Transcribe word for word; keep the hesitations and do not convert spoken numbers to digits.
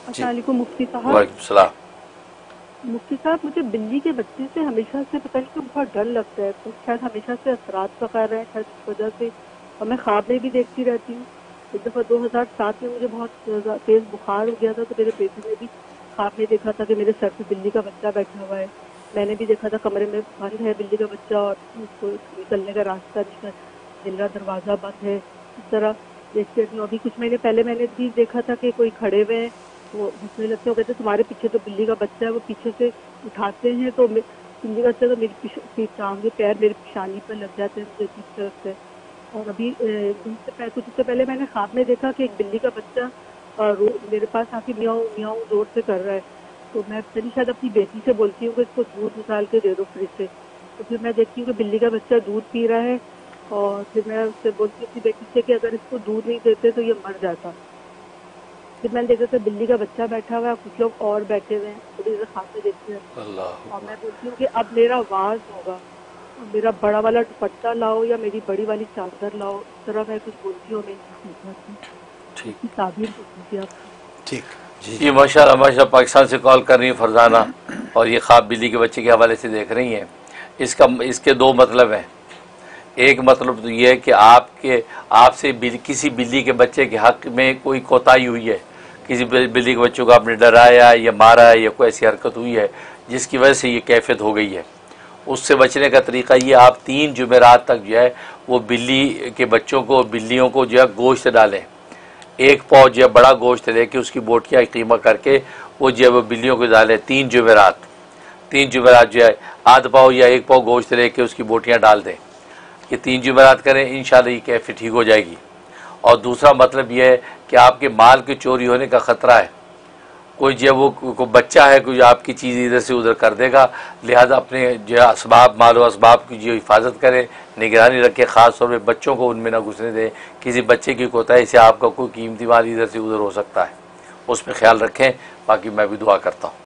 अस्सलाम वालेकुम मुफ्ती साहब। वालेकुम सलाम। मुफ्ती साहब, मुझे बिल्ली के बच्चे से हमेशा से पता नहीं क्यों बहुत डर लगता है, तो शायद हमेशा से असरात पका रहे हैं शायद इस वजह से, और मैं ख्वाब में भी देखती रहती हूँ। एक दफ़ा दो हज़ार सात में मुझे बहुत तेज़ बुखार हो गया था, तो मेरे बेटे ने भी ख्वाब में देखा था कि मेरे सर पे बिल्ली का बच्चा बैठा हुआ है। मैंने भी देखा था कमरे में बंद है बिल्ली का बच्चा और उसको निकलने का रास्ता नहीं, मेरा दरवाज़ा बंद है। इस तरह देखते रहती हूँ। अभी कुछ महीने पहले मैंने भी देखा था कि कोई खड़े हुए हैं, वो हंसने लगते हो, कहते तुम्हारे पीछे तो बिल्ली का बच्चा है। वो पीछे से उठाते हैं तो बिल्ली का बच्चा तो मेरी टांगे पैर मेरी पेशानी पर लग जाते हैं मुझे किस तरफ से। और अभी कुछ उससे पहले मैंने ख्वाब में देखा कि एक बिल्ली का बच्चा और मेरे पास आके मियाऊं मियाऊं जोर से कर रहा है। तो मैं चली शायद अपनी बेटी से बोलती हूँ कि इसको दूध निकाल के दे दो फ्रिज से। तो फिर मैं देखती हूँ कि बिल्ली का बच्चा दूध पी रहा है, और फिर मैं उससे बोलती हूँ अपनी बेटी से कि अगर इसको दूध नहीं देते तो ये मर जाता। फिर मैंने देखा कि बिल्ली का बच्चा बैठा हुआ है, कुछ लोग और बैठे हुए हैं, थोड़ी देर खाते देखते हैं। और मैं बोलती हूँ कि अब मेरा आवाज होगा, मेरा बड़ा वाला दुपट्टा लाओ या मेरी बड़ी वाली चादर लाओ। इस तरह मैं कुछ बोलती हूँ, ठीक ताबीर पूछती आप। ठीक जी, माशाल्लाह माशाल्लाह। पाकिस्तान से कॉल कर रही है फरजाना, और ये ख्वाब बिल्ली के बच्चे के हवाले से देख रही हैं। इसका इसके दो मतलब हैं। एक मतलब तो ये है कि आपके आपसे बिल, किसी बिल्ली के बच्चे के हक में कोई कोताही हुई है, किसी बिल्ली के बच्चों को आपने डराया या मारा है या कोई ऐसी हरकत हुई है जिसकी वजह से ये कैफियत हो गई है। उससे बचने का तरीका ये, आप तीन जुमेरात तक जो है वो बिल्ली के बच्चों को, बिल्लियों को जो है गोश्त डालें। एक पाव जो है बड़ा गोश्त लेके उसकी बोटियाँ कीमा करके वो जो है वो बिल्लियों को डालें तीन जुमेरात। तीन जुमेरात जो है आध पाव या एक पाव गोश्त लेके उसकी बोटियाँ डाल दें। ये तीन जुमेरात करें, इंशाल्लाह ये कैफियत ठीक हो जाएगी। और दूसरा मतलब ये है कि आपके माल की चोरी होने का ख़तरा है, कोई जो वो को बच्चा है कोई आपकी चीज़ इधर से उधर कर देगा, लिहाजा अपने जो असबाब, मालो असबाब की जो हिफाजत करें, निगरानी रखें, ख़ास तौर पर बच्चों को उनमें ना घुसने दें। किसी बच्चे की कोताही से आपका कोई कीमती माल इधर से उधर हो सकता है, उस पर ख्याल रखें। बाकी मैं भी दुआ करता हूँ।